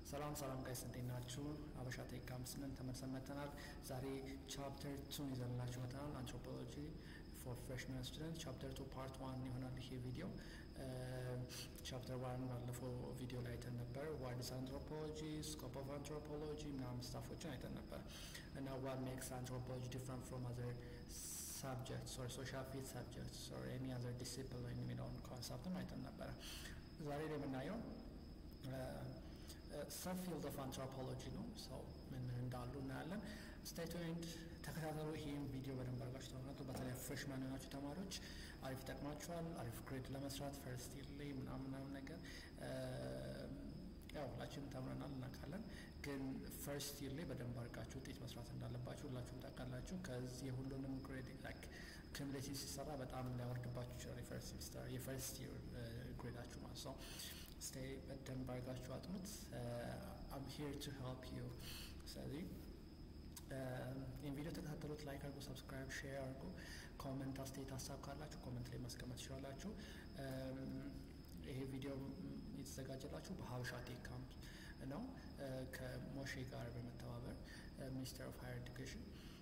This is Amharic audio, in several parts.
ሰላም ጋይስ እንዴት ናችሁ? አበሻ ቴክ ካምፕስ ነን ተመልሰን መጥተናል። ዛሬ ቻፕተር 2 ይዘንላችሁ መጥተናል። አንትሮፖሎጂ ፎር ፍሬሽማን ስቱደንት ቻፕተር 2 ፓርት 1 ይሆናል ይሄ ቪዲዮ። ቻፕተር 1 ባለፈው ቪዲዮ ላይ አይተን ነበር። ዋት ኢዝ አንትሮፖሎጂ፣ ስኮፕ ኦፍ አንትሮፖሎጂ ምናምን ስታፎችን አይተን ነበር እና what makes anthropology different from other subjects or social field subjects or any other discipline የሚለውን ኮንሰፕትም አይተን ነበር። ዛሬ ላይ የምናየው subfield of anthropology ነው። ሰው ምን እንዳሉ እናያለን። stay tuned ተከታተሉ። ይሄን ቪዲዮ በደንብ አድርጋችሁ ተመልከቱ። በተለይ ፍሬሽማን የሆናችሁ ተማሪዎች አሪፍ ይጠቅማችኋል። አሪፍ ግሬድ ለመስራት ፈርስት ይር ላይ ምናምን ነገር ያው ሁላችንም ተምረናል እናውቃለን። ግን ፈርስት ይር ላይ በደንብ አድርጋችሁ ውጤት መስራት እንዳለባችሁ ሁላችሁም ታውቃላችሁ። ከዚህ ሁሉንም ግሬድ ላይክ ክሙሌቲቭ ሲሰራ በጣም ሊያወርድባችሁ ይችላል የፈርስት ሴሚስተር የፈርስት ይር ግሬዳችሁ ማለት ነው። stay በደንብ አድርጋችሁ አጥኑት። I'm here to help you። ስለዚህ ይህን ቪዲዮ ተከታተሉት። ላይክ አድርጉ፣ ሰብስክራይብ፣ ሼር አድርጉ። ኮመንት አስተያየት ሀሳብ ካላችሁ ኮመንት ላይ ማስቀመጥ ትችላላችሁ። ይሄ ቪዲዮ የተዘጋጀላችሁ በሀበሻ ቴክ ካምፕ ነው ከሞሼ ጋር በመተባበር ሚኒስተር ኦፍ ሃየር ኤዱኬሽን።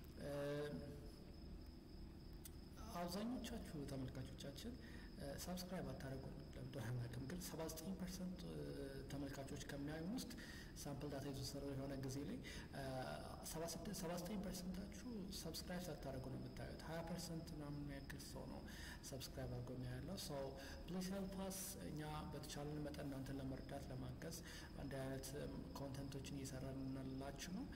አብዛኞቻችሁ ተመልካቾቻችን ሰብስክራይብ አታደርጉም ለምደናከም ግን 79% ተመልካቾች ከሚያዩን ውስጥ ሳምፕል ዳታ የተወሰደው የሆነ ጊዜ ላይ 79%ታችሁ ሰብስክራይብ ሳታደርጉ ነው የምታዩት። 20% ምናምን ያክል ሰው ነው ሰብስክራይብ አድርጎ የሚያየው። ሶ ፕሊዝ ሄልፕ አስ። እኛ በተቻለን መጠን እናንተን ለመርዳት ለማገዝ አንድ አይነት ኮንተንቶችን እየሰራን እናላችሁ ነው።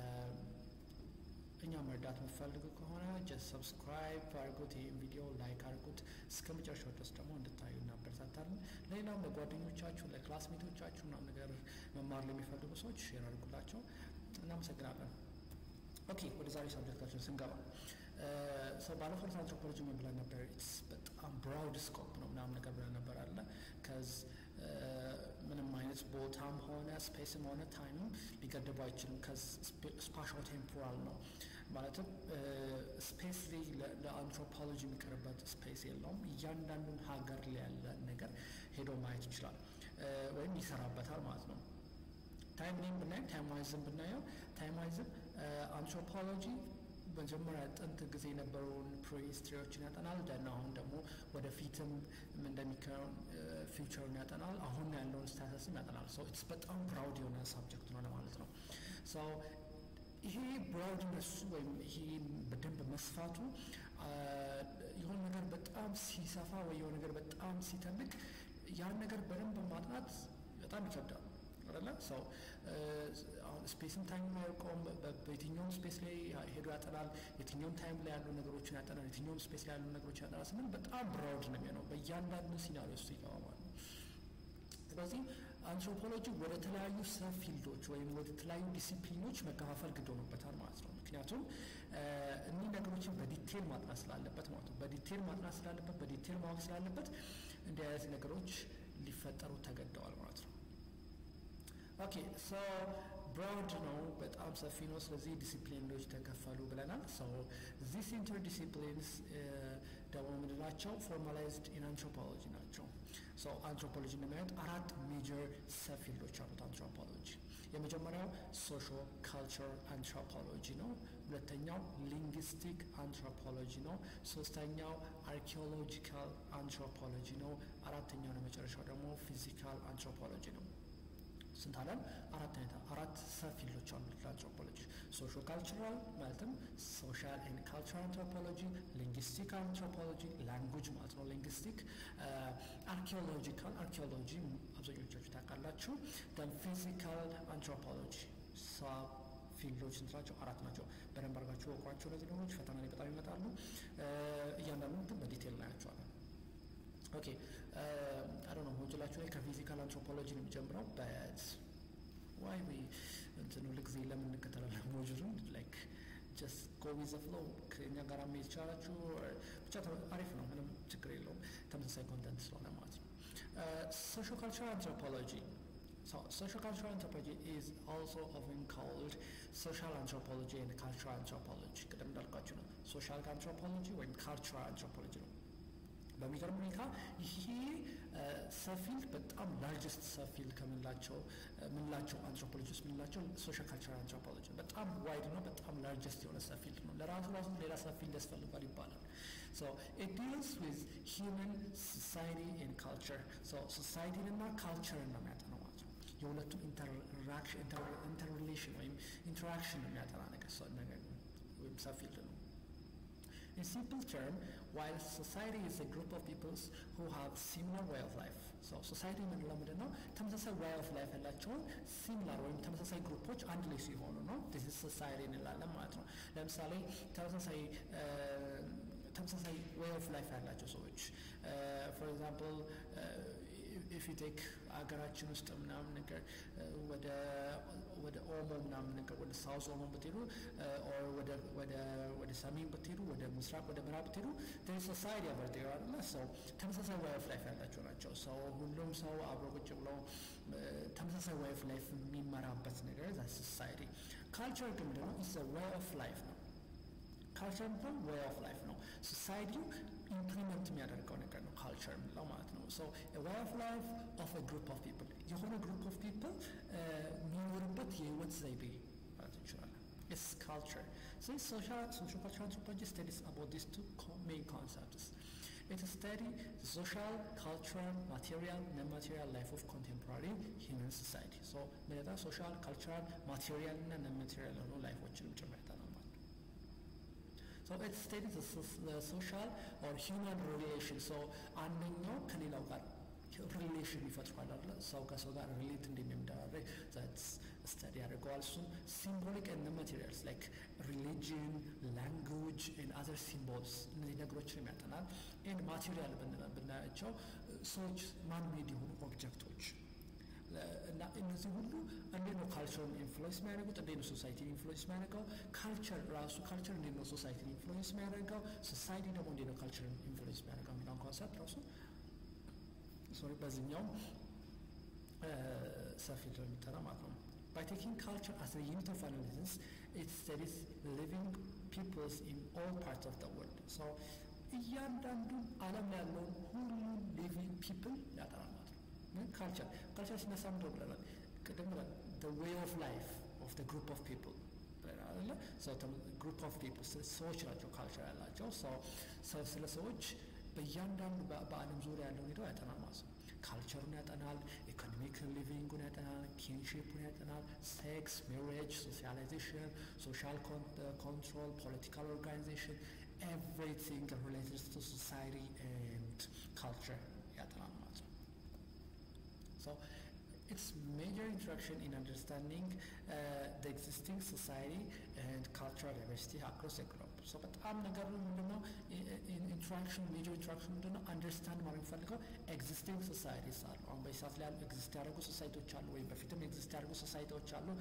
እኛ መርዳት የምትፈልጉ ከሆነ ጀስት ሰብስክራይብ አድርጉት፣ ይህን ቪዲዮ ላይክ አድርጉት። እስከ መጨረሻው ድረስ ደግሞ እንድታዩ እናበረታታለን። ሌላውም ለጓደኞቻችሁ ለክላስሜቶቻችሁ ምናምን ነገር መማር ለሚፈልጉ ሰዎች ሼር አድርጉላቸው። እናመሰግናለን። ኦኬ ወደ ዛሬ ሳብጀክታችን ስንገባ ሰው ባለፈው አንትሮፖሎጂ ምን ብለን ነበር? ኢትስ በጣም ብራውድ ስኮፕ ነው ምናምን ነገር ብለን ነበር አለ። ከዝ ምንም አይነት ቦታም ሆነ ስፔስም ሆነ ታይምም ሊገድበው አይችልም። ከዝ ስፓሻል ቴምፖራል ነው ማለትም ስፔስ ላይ ለአንትሮፖሎጂ የሚቀርበት ስፔስ የለውም። እያንዳንዱን ሀገር ላይ ያለ ነገር ሄዶ ማየት ይችላል ወይም ይሰራበታል ማለት ነው። ታይም ኔም ብናየው ታይምዋይዝም ብናየው ታይምዋይዝም አንትሮፖሎጂ መጀመሪያ ጥንት ጊዜ የነበረውን ፕሪሂስትሪዎችን ያጠናል። ደን አሁን ደግሞ ወደፊትም እንደሚከውን ፊውቸሩን ያጠናል። አሁን ያለውን ስታተስም ያጠናል። ሶ ኢትስ በጣም ብራውድ የሆነ ሳብጀክት ነው ማለት ነው። ሶ ይሄ ብራውድነሱ ወይም ይሄ በደንብ መስፋቱ የሆነ ነገር በጣም ሲሰፋ ወይ የሆነ ነገር በጣም ሲተልቅ ያን ነገር በደንብ ማጥናት በጣም ይከብዳል አይደለ? ሰው አሁን ስፔስም ታይም ማይቆም በየትኛውም ስፔስ ላይ ሄዶ ያጠናል። የትኛውም ታይም ላይ ያሉ ነገሮችን ያጠናል። የትኛውም ስፔስ ላይ ያሉ ነገሮችን ያጠናል ስንል በጣም ብራውድ ነው የሚሆነው በእያንዳንዱ ሲናሪዮ ውስጥ ይገባል። ስለዚህ አንትሮፖሎጂ ወደ ተለያዩ ሰብ ፊልዶች ወይም ወደ ተለያዩ ዲሲፕሊኖች መከፋፈል ግድ ሆኖበታል ማለት ነው። ምክንያቱም እኒህ ነገሮችን በዲቴል ማጥናት ስላለበት ማለት ነው። በዲቴል ማጥናት ስላለበት በዲቴል ማወቅ ስላለበት እንዲህ አይነት ነገሮች ሊፈጠሩ ተገደዋል ማለት ነው። ኦኬ ሶ ብራውድ ነው በጣም ሰፊ ነው። ስለዚህ ዲሲፕሊኖች ተከፈሉ ብለናል። ሶ ዚስ ኢንተርዲሲፕሊንስ ደግሞ ምንድናቸው? ፎርማላይዝድ ኢን አንትሮፖሎጂ ናቸው። ሶ አንትሮፖሎጂ እንደሚያዩት አራት ሜጀር ሰብ ፊልዶች አሉት አንትሮፖሎጂ። የመጀመሪያው ሶሾ ካልቸር አንትሮፖሎጂ ነው። ሁለተኛው ሊንግዊስቲክ አንትሮፖሎጂ ነው። ሶስተኛው አርኪኦሎጂካል አንትሮፖሎጂ ነው። አራተኛው ነው መጨረሻው ደግሞ ፊዚካል አንትሮፖሎጂ ነው። ስንት አለን? አራት ሰብ ፊልዶች አሉት ለአንትሮፖሎጂ። ሶሾ ካልቸራል ማለትም ሶሻል ኤንድ ካልቸራል አንትሮፖሎጂ፣ ሊንግዊስቲክ አንትሮፖሎጂ ላንጉጅ ማለት ነው ሊንግዊስቲክ፣ አርኪኦሎጂ አብዛኞቻችሁ ታውቃላችሁ። ደን ፊዚካል አንትሮፖሎጂ ሰብ ፊልዶች እንትናቸው አራት ናቸው። በደንብ አድርጋችሁ ወቋቸው። እነዚህ ነገሮች ፈተና ላይ በጣም ይመጣሉ። እያንዳንዱን ግን በዲቴል እናያቸዋለን። ኦኬ አይ ዶንት ኖ ሞጁላችሁ ላይ ከፊዚካል አንትሮፖሎጂ ነው የሚጀምረው። በት ዋይ ዊ እንትኑ ለጊዜ ለምን እንከተላለን ሞጁሉን ላይክ ጀስት ጎ ዊዝ ዘ ፍሎው። ከኛ ጋር መሄድ ይቻላችሁ ብቻ አሪፍ ነው፣ ምንም ችግር የለውም። ተመሳሳይ ኮንተንት ስለሆነ ማለት ነው። ሶሻል ካልቸራል አንትሮፖሎጂ So social cultural anthropology is also often called social anthropology and cultural anthropology. ቅድም እንዳልኳችሁ ነው ሶሻል አንትሮፖሎጂ ወይም ካልቸራል አንትሮፖሎጂ ነው። በሚገርም ሁኔታ ይሄ ሰፊልድ በጣም ላርጀስት ሰፊልድ ከምንላቸው አንትሮፖሎጂስት ምንላቸው ሶሻል ካልቸራል አንትሮፖሎጂ በጣም ዋይድ ነው በጣም ላርጀስት የሆነ ሰፊልድ ነው ለራሱ ሌላ ሰፊልድ ያስፈልጋል ይባላል so it deals with human society and culture so society እና culture ነው የሚያጠናው ማለት ነው የሁለቱ interrelation ወይም interaction የሚያጠና ነገር ወይም ሰፊልድ ነው In simple term, while society is a group of peoples who have similar way of life. So society የምንለው ምንድን ነው? ተመሳሳይ way of life ያላቸውን similar ወይም ተመሳሳይ ግሩፖች አንድ ላይ ሲሆኑ ነው this is society እንላለን ማለት ነው። ለምሳሌ ተመሳሳይ way of life ያላቸው ሰዎች for example if you take አገራችን ውስጥ ምናምን ነገር ወደ ኦሞ ምናምን ነገር ወደ ሳውዝ ኦሞ ብትሄዱ or ወደ ሰሜን ብትሄዱ ወደ ምስራቅ ወደ ምዕራብ ብትሄዱ there is society over there አይደለ so ተመሳሳይ way of life ያላቸው ናቸው so ሁሉም ሰው አብሮ ቁጭ ብሎ ተመሳሳይ way of life የሚመራበት ነገር that society culture ግን ምንድነው is a way of life ነው culture ነው way of life ነው society implement የሚያደርገው ነገር ነው culture ነው ማለት ነው so a way of life of a group of people የሆነ group of people የሚኖርበት የህይወት ዘይቤ ማለት እንችላለን is culture so social cultural anthropology studies about these two main concepts it studies the social cultural material and non-material life of contemporary human society so ምንድነው social cultural material እና non-material ላይፎችንም ጭምር So it studies the social or human relation. So አንደኛው ከሌላው ጋር relation ይፈጥራል አይደል? ሰው ከሰው ጋር relate እንደሚያደርግ that's study ያደርገዋል እሱ symbolic and materials like religion, language and other symbols እነዚህ ነገሮችን ያጠናል and material ብናያቸው ሰዎች man made የሆኑ ኦብጀክቶች እና እነዚህ ሁሉ እንዴት ነው ካልቸርን ኢንፍሉዌንስ የሚያደርጉት እንዴት ነው ሶሳይቲን ኢንፍሉዌንስ የሚያደርገው ካልቸር እንዴት ነው ሶሳይቲን ኢንፍሉዌንስ የሚያደርገው ሶሳይቲ ደግሞ እንዴት ነው ካልቸርን ኢንፍሉዌንስ የሚያደርገው የሚለውን ኮንሰፕት ራሱ በዚህኛው ሰፊ የሚጠራ ማለት ነው By taking culture as a unit of analysis, it studies living peoples in all parts of the world. So, እያንዳንዱ ዓለም ያለውን ሁሉም living people ያጠናል culture ሲነሳ ምንድነው ብለናል ቅድም ብለን the way of life of the group of people ብለናል so group of people ሰዎች ናቸው culture ያላቸው ሰው ስለ ሰዎች በእያንዳንዱ በዓለም ዙሪያ ያለውን ሄደው ያጠናል ማለት ነው ካልቸሩን ያጠናል ኢኮኖሚክ ሊቪንጉን ያጠናል ኪንሺፑን ያጠናል ሴክስ ሜሬጅ ሶሻላይዜሽን ሶሻል ኮንትሮል ፖለቲካል ኦርጋናይዜሽን everything related to society and culture ያጠናል ማለት ነው So, its major interaction in understanding the existing society and cultural diversity across the globe. So, በጣም ነገሩ ምንድነው major interaction ምንድነው understand ማለት ፈልገው existing societies አሉ አሁን በሰዓት ላይ exist ያደረጉ ሶሳይቲዎች አሉ ወይም በፊትም exist ያደረጉ ሶሳይቲዎች አሉ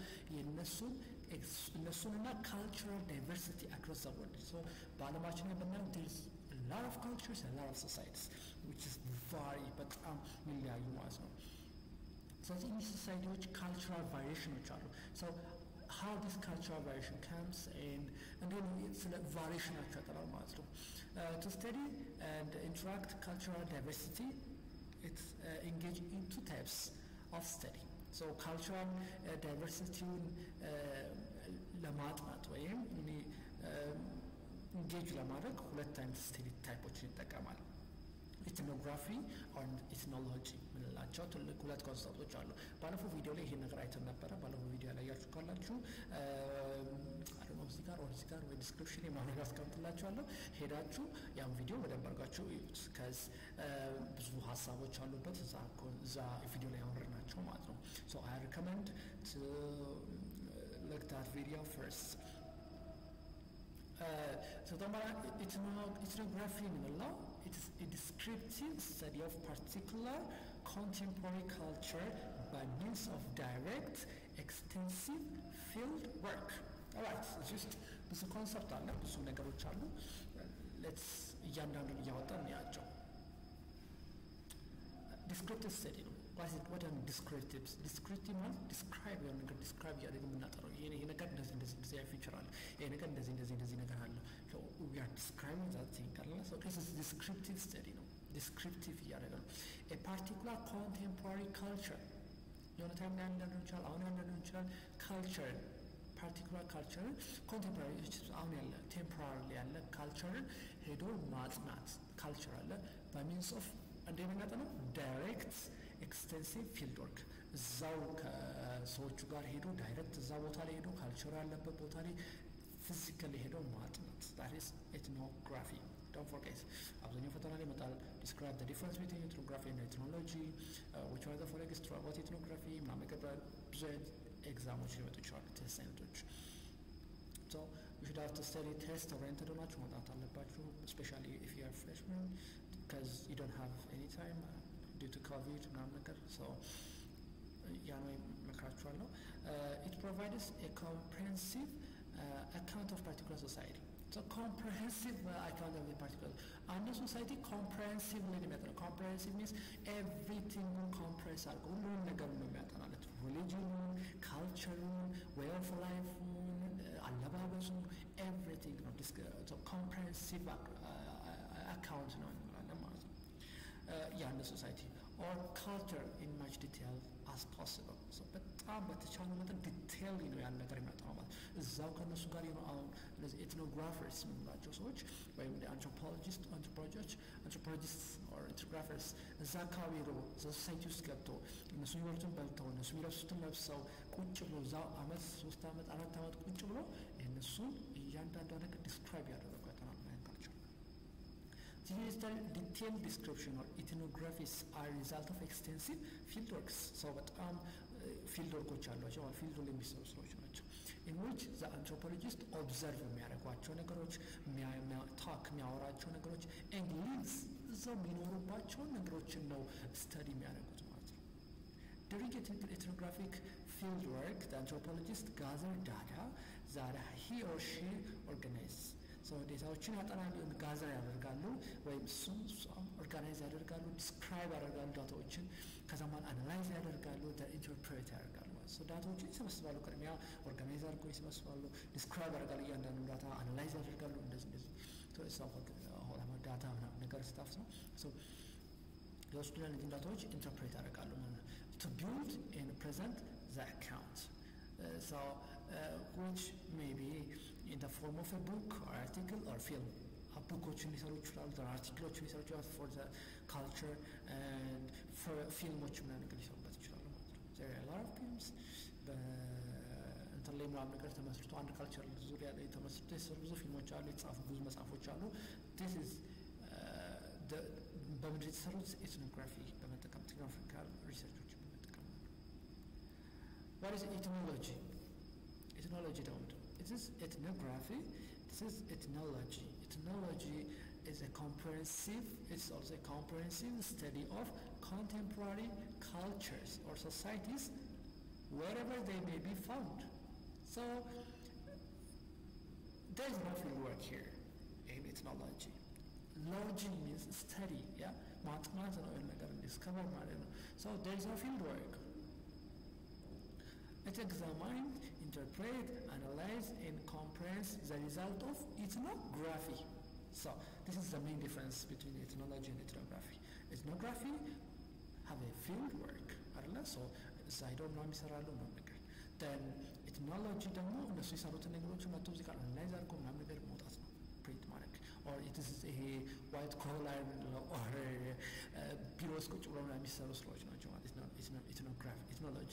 የእነሱንና cultural diversity across the world. So, በዓለማችን ላይ ብናየው there is a lot of cultures and a lot of societies which is very በጣም የሚለያዩ ማለት ነው ስለዚህ እነዚህ ሶሳይቲዎች ካልቸራል ቫሪዬሽኖች አሉ so how this cultural variation comes and then ስለ ቫሪዬሽናቸው ያጠናል ማለት ነው to study and interact cultural diversity it's engage in two types of study so cultural diversity ለማጥናት ወይም engage ለማድረግ ሁለት አይነት study ታይፖችን ይጠቀማል ethnography or ethnology ምንላቸው ትልቅ ሁለት ኮንሰፕቶች አሉ ባለፈው ቪዲዮ ላይ ይሄን ነገር አይተን ነበር ባለፈው ቪዲዮ ላይ ያያችሁ ካላችሁ እዚህ ጋር ወይ ዲስክሪፕሽን ላይ አስቀምጥላችኋለሁ ሄዳችሁ ያን ቪዲዮ በደንብ አድርጋችሁ እዩት ከዚ ብዙ ሀሳቦች አሉበት እዛ ቪዲዮ ላይ አወራናቸው ማለት ነው so I recommend to look that video first so ethnography ምንለው it is a descriptive study of particular contemporary culture by means of direct extensive field work alright it's just ብዙ ኮንሰፕት አለ ብዙ ነገሮች አሉ let's እያንዳንዱን እያወጣን እናያቸው descriptive study ነው what are descriptive ማለት describe የሆነ ነገር describe ያደርግ የምናጠራው ይሄ ነገር እንደዚህ ፊቸር አለ ይሄ ነገር እንደዚህ ነገር አለ so we are describing that thing so this is descriptive study ነው ዲስክሪፕቲቭ እያደረገ ነው። a particular contemporary culture የሆነ ታይም ላይ እንዳንዱ ይችላል አሁን እንዳንዱ ይችላል ካልቸር ፓርቲኩላር ካልቸር ኮንቴምፖራሪ አሁን ያለ ቴምፖራሪ ያለ ካልቸርን ሄዶ ማጥናት ካልቸር አለ በሚንስ ኦፍ እንደምናጠነው ዳይሬክት ኤክስቴንሲቭ ፊልድ ወርክ እዛው ከሰዎቹ ጋር ሄዶ ዳይሬክት እዛ ቦታ ላይ ሄዶ ካልቸር ያለበት ቦታ ላይ ፊዚካሊ ሄዶ ማጥናት that is ethnography. Don't forget አብዛኛው ፈተና ላይ ይመጣል describe the difference between ethnography and ethnology which are the four extra about ethnography ምናምን ነገር ብዙ ኤግዛሞች ሊመጡ ይችላሉ ቴስት አይነቶች so you should have to study test oriented ሆናችሁ መውጣት አለባችሁ especially if you are freshman because you don't have any time due to COVID ምናምን ነገር so ያ ነው መክራችኋለሁ it provides a comprehensive account of particular society. So comprehensive account of a particular under society comprehensive limit comprehensive means everything compress ሁሉን ነገር ነው የሚያጠናለት religion culture way of life አለባበሱ everything ነው so comprehensive account ነው ማለት ነው ያለ society or culture in much detail as possible. So በጣም በተቻለ መጠን ዲቴይል ነው ያን ነገር የሚያጠናው ማለት እዛው ከነሱ ጋር ነው አሁን ለዚህ ኤትኖግራፈርስ የምንላቸው ሰዎች ወይም አንትሮፖሎጂስት or ethnographics እዛ አካባቢ ሄዶ ሶሳይቲ ውስጥ ገብቶ እነሱ የሚበሉትን በልተው እነሱ የሚለብሱትን ለብሰው ቁጭ ብሎ እዛው አመት 3 አመት 4 አመት ቁጭ ብሎ እነሱን እያንዳንዱ ነገር ዲስክራይብ ያደረጉ ያጠናል ናቸው። These detailed description or ethnographies are result of extensive field works. So በጣም field workoች አሏቸው field ላይ የሚሰሩ ስራዎች ናቸው in which the anthropologist observe የሚያደርጓቸው ነገሮች talk የሚያወራቸው ነገሮች and links እዛው የሚኖሩባቸው ነገሮችን ነው study የሚያደርጉት ማለት ነው። During ethnographic field work the anthropologist gather data that he or she organizes. So ዴታዎችን ያጠናሉ ጋዘር ያደርጋሉ ወይም ኦርጋናይዝ ያደርጋሉ ዲስክራይብ ያደርጋሉ ዳታዎችን ከዛማን አናላይዝ ያደርጋሉ ኢንተርፕሬት ያደርጋሉ ማለት ነው። ዳታዎችን ይሰበስባሉ ቅድሚያ ኦርጋናይዝ አድርጎ ይሰበስባሉ ዲስክራይብ ያደርጋሉ እያንዳንዱ ዳታ አናላይዝ ያደርጋሉ እንደዚህ ዳታ ነገር ስታፍ ነው so የወስዱና እነዚህን ዳታዎች ኢንተርፕሬት ያደርጋሉ ማለት ነው to build and present the account which may be in the form of a book or article or film. Bookoችን ሊሰሩ ይችላሉ አርቲክሎችን ሊሰሩ ይችላሉ for the culture and for ፊልሞች ምናምን ነገር ሊሰሩበት ይችላሉ ማለት ነው። there are a lot of films እንትን ላይ ምናምን ነገር ተመስርቶ አንድ ካልቸር ዙሪያ ላይ ተመስርቶ የሰሩ ብዙ ፊልሞች አሉ የተጻፉ ብዙ መጽሐፎች አሉ this is በምድር የተሰሩት ኤትኖግራፊ በመጠቀም ቴክኖግራፊካል ሪሰርቾችን በመጠቀም what is ethnology? Ethnology don't. It is ethnography. This is ethnology. Ethnology is it's also a comprehensive study of contemporary cultures or societies wherever they may be found. So there is no field work here in ethnology. Logy means study, yeah? Discover. So there is no field work. It examines, interprets, analyzes, and comprehends the result of ethnography. So this is the main difference between ethnology and ethnography. Ethnography have a field work, so I don't know then ethnology ደግሞ እነሱ የሰሩትን ነገሮች መጥቶ እዚህ ጋር አናላይዝ አድርጎ ምናምን ነገር መውጣት ነው ፕሪንት ማድረግ or it is ይሄ ዋይት ኮላር or ቢሮ ውስጥ ቁጭ ብለው የሚሰሩ ስራዎች ናቸው ማለት ነው ethnology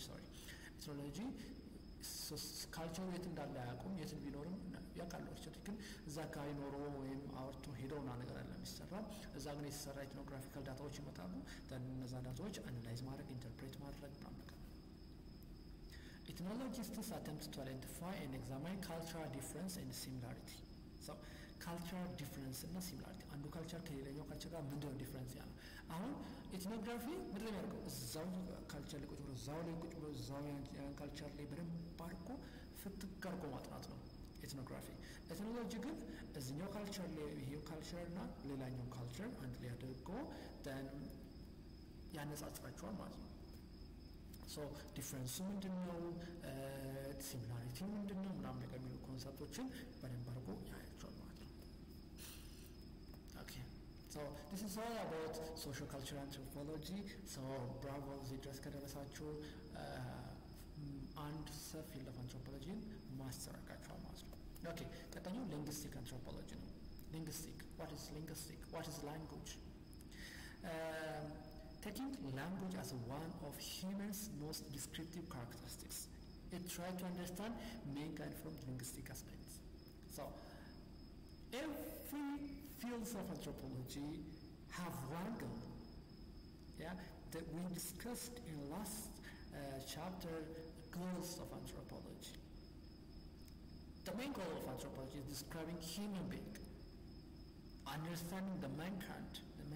ካልቸሩ የት እንዳለ አያውቁም የትን ቢኖርም ያውቃሉ አርቸት ግን እዛ አካባቢ ኖሮ ወይም አወርቶ ሄደው ና ነገር አለ የሚሰራው እዛ ግን የተሰራ ኢትኖግራፊካል ዳታዎች ይመጣሉ እነዛ ዳታዎች አናላይዝ ማድረግ ኢንተርፕሬት ማድረግ ምናምን ነገር Ethnologists attempt to identify and examine cultural difference and similarity. So cultural difference and similarity አንዱ ካልቸር ከሌላኛው ካልቸር ጋር ምንድነው ዲፈረንስ ያለው አሁን ኢትኖግራፊ ምንድነው ያደርገው እዛው ካልቸር ላይ ቁጭ ብሎ እዛው ያን ካልቸር ላይ በደንብ አድርጎ ፍትክ አድርጎ ማጥናት ነው ኢትኖግራፊ ኤትኖሎጂ ግን እዚህኛው ካልቸር ላይ ይሄው ካልቸር እና ሌላኛው ካልቸር አንድ ላይ አድርጎ then ያነጻጽራቸዋል ማለት ነው so difference ምንድነው similarity ምንድነው ምናምን ነገር የሚሉ ኮንሰፕቶችን በደንብ አድርጎ ያያቸዋል ማለት ነው okay so So this is all about social cultural anthropology. So bravo እዚህ ድረስ ከደረሳችሁ አንድ ሰፊ ፊልድ ኦፍ አንትሮፖሎጂን ማስተር አድርጋችኋል ማለት ነው። ኦኬ ቀጣዩ ሊንግዊስቲክ አንትሮፖሎጂ ነው። ሊንግዊስቲክ what is linguistic? What is language? Taking language as one of humans' most descriptive characteristics, it tries to understand mankind from linguistic aspects. So every fields of anthropology have one goal, that we discussed in last chapter, goals of anthropology. The main goal of anthropology is describing human being, understanding the mankind,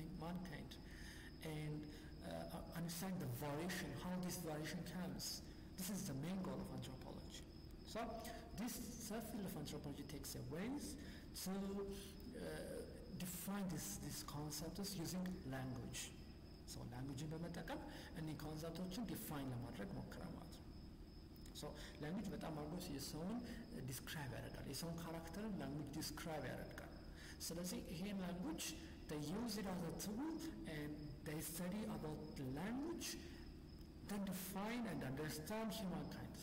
and understand the variation, how this variation comes. This is the main goal of anthropology. So this field of anthropology takes a ways to define these concepts using language. So language በመጠቀም እነዚህ ኮንሰፕቶችን ዲፋይን ለማድረግ ሞክራ ማለት ነው። So language በጣም አድርጎ የሰውን ዲስክራይብ ያደርጋል፣ የሰውን ካራክተርን language ዲስክራይብ ያደርጋል። ስለዚህ ይሄ language they use it as a tool and they study about the language, then define and understand humankind.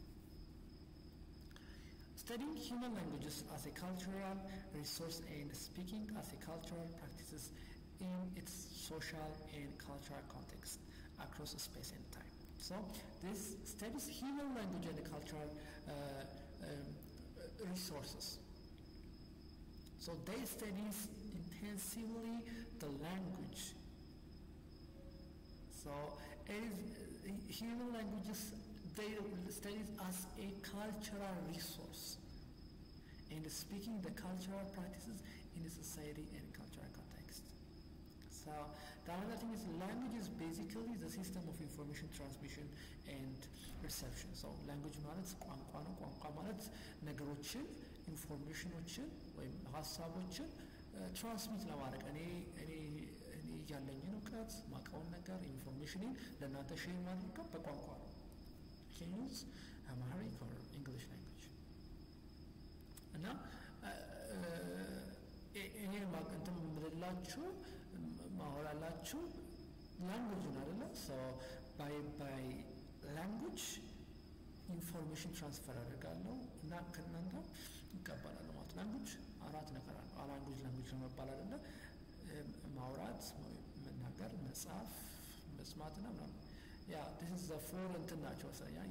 Studying human languages as a cultural resource and speaking as a cultural practices in its social and cultural context across space and time. So this studies human language and cultural resources. So they studies intensively the language. So human languages they studies as a cultural resource and speaking the cultural practices in a society and cultural context. So the other thing is language is basically the system of information transmission and reception. So language ማለት ቋንቋ ነው። ቋንቋ ማለት ነገሮችን ኢንፎርሜሽኖችን ወይም ሀሳቦችን ትራንስሚት ለማድረግ እኔ ያለኝን እውቀት ማውቀውን ነገር ኢንፎርሜሽንን ለእናንተ ሼር ማድረግ በቋንቋ ነው። Can use Amharic or English language. እና ይሄ እንትን ምንላችሁ ማወራላችሁ ላንጉጅን አይደለ? So by language ኢንፎርሜሽን ትራንስፈር አደርጋለሁ እና ከእናንተ ይቀበላሉ ማለት ላንጉጅ አራት ነገር አለው። ላንጉጅ ለመባል አይደለ? ማውራት፣ መናገር፣ መጻፍ፣ መስማትና ምናምን this is the four እንትን ናቸው።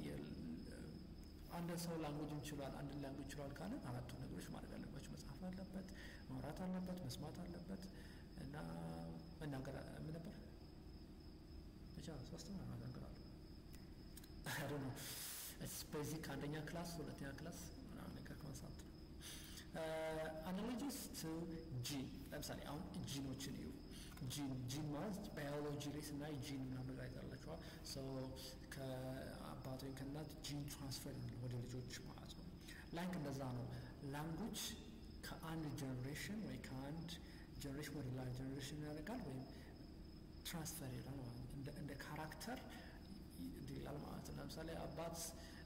አንድ ሰው ላንጉጅ ይችላል፣ አንድ ላንጉጅ ይችላል ካለ አራቱ ነገሮች ማለት አለባቸው። መጻፍ አለበት፣ ማውራት አለበት፣ መስማት አለበት እና መናገር ምን ነበር ብቻ ሶስት ነው ነገር አለ። I don't know. It's basic አንደኛ ክላስ ሁለተኛ ክላስ ምናምን ነገር ኮንሰፕት ነው። Analogies to gene ለምሳሌ አሁን ጂኖችን እዩ። ጂን ማለት ባዮሎጂ ላይ ስናይ ጂን ምናምን ላይ ታላችኋል። ሶ ከአባት ወይም ከእናት ጂን ትራንስፈር ወደ ልጆች ማለት ነው። ላይክ እንደዛ ነው። ላንጉጅ ከአንድ ጀነሬሽን ወይ ከአንድ ጀነሬሽን ወደ ሌላ ጀነሬሽን ያደርጋል ወይም ትራንስፈር ይላል ማለት ነው። እንደ ካራክተር ይላል ማለት ነው። ለምሳሌ አባት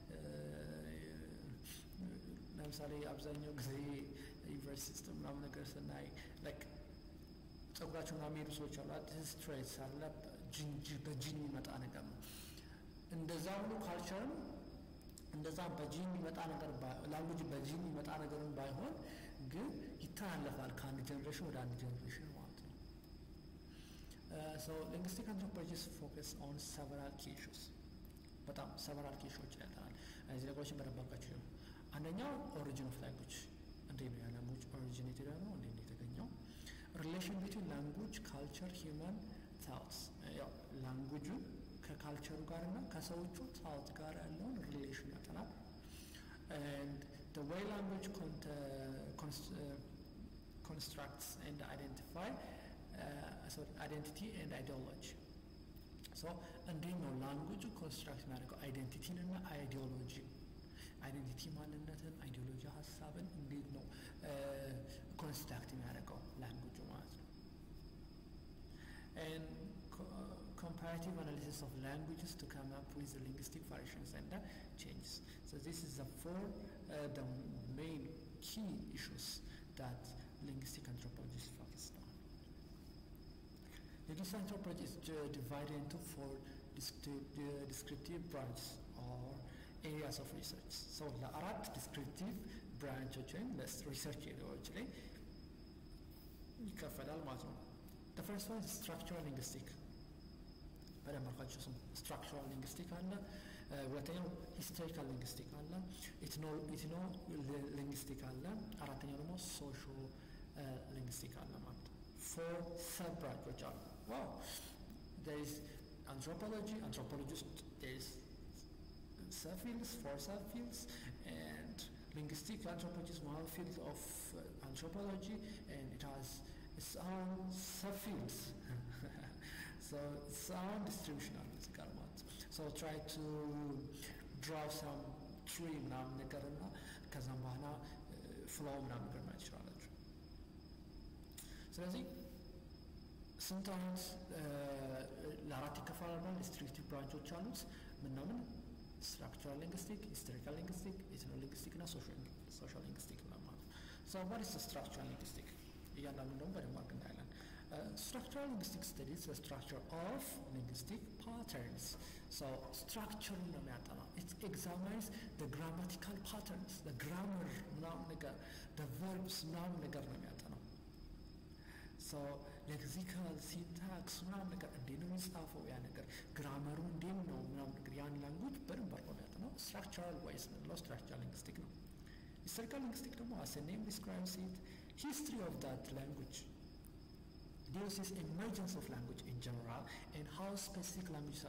ለምሳሌ አብዛኛው ጊዜ ዩኒቨርሲቲ ውስጥ ምናምን ነገር ስናይ ላይክ ጸጉራቸው ምናምን የሚሄዱ ሰዎች አሉ። ስትሬትስ አለ በጂን የሚመጣ ነገር ነው። እንደዛ ሁሉ ካልቸርም እንደዛ በጂን የሚመጣ ነገር ላንጉጅ በጂን የሚመጣ ነገርም ባይሆን ግን ይተላለፋል ከአንድ ጀነሬሽን ወደ አንድ ጀነሬሽን ማለት ነው። So linguistic anthropologists focus on several key issues. በጣም several key issues ያጠናል። እዚህ ነገሮችን በደንባባችሁ ነው። አንደኛው ኦሪጂን ኦፍ ላንጉጅ እንዴት ነው ላንጉጅ ኦሪጂኔትድ ነው እንዴት ነው የተገኘው? ሪሌሽን ቢትዊን ላንጉጅ ካልቸር ሂውማን ታውትስ ያው ላንጉጁ ከካልቸሩ ጋር እና ከሰዎቹ ታውት ጋር ያለውን ሪሌሽን ያጠናል። and the way language constructs and identify identity and ideology. So እንዴት ነው ላንጉጅ ኮንስትራክት የሚያደርገው አይዴንቲቲን እና አይዲዮሎጂ አይዴንቲቲ ማንነትን አይዲዮሎጂ ሀሳብን እንዴት ነው ኮንስትራክት የሚያደርገው ላንጉጅ ማለት ነው። and comparative analysis of languages to come up with the linguistic variations and changes. So this is the main key issues that linguistic anthropologists focus on. linguistic anthropology is divided into 4 descriptive branches or areas of research. So ለአራት descriptive branches ወይም research areas ላይ ይከፈላል ማለት ነው። The first one is structural linguistic. በደንብ አድርጋችሁ ስሙ። structural linguistic አለ። ሁለተኛው historical linguistic አለ። ethno linguistic አለ። አራተኛው ደግሞ socio linguistic አለ ማለት ነው። 4 sub branches አሉ። Wow. There is anthropology ውስጥ there is subfields, 4 subfields, and linguistic anthropology is one field of anthropology, and it has its own subfields. So its own distribution of this garment. So try to draw some tree ምናምን ነገርና ከዛም በኋላ ፍሎው ምናምን ነገር ማለት ይችላላችሁ። ስለዚህ ስንት አይነት ለአራት ይከፈላል? ዲስትሪክቲቭ ብራንቾች አሉት። ምናምን structural linguistic, historical linguistic, ethno linguistic እና social linguistic ማለት ነው። So what is the structural linguistic? እያንዳንዱ ደግሞ በደንብ አድርገን እናያለን። Structural linguistic studies the structure of linguistic patterns. So structure ነው የሚያጠናው. It examines the grammatical patterns, the grammar ምናምን ነገር, the verbs ምናምን ነገር ነው የሚያጠናው። So lexical syntax ምናምን ነገር እንዴት ነው የሚጻፈው ያ ነገር ግራመሩ እንዴት ነው ምናምን ነገር ያን ላንጉጅ በደንብ አድርጎ የሚያጠናው structural wise ነው structural linguistic ነው። historical linguistic ደግሞ as the name describes it, history of that language deals with emergence of language in general and how specific languages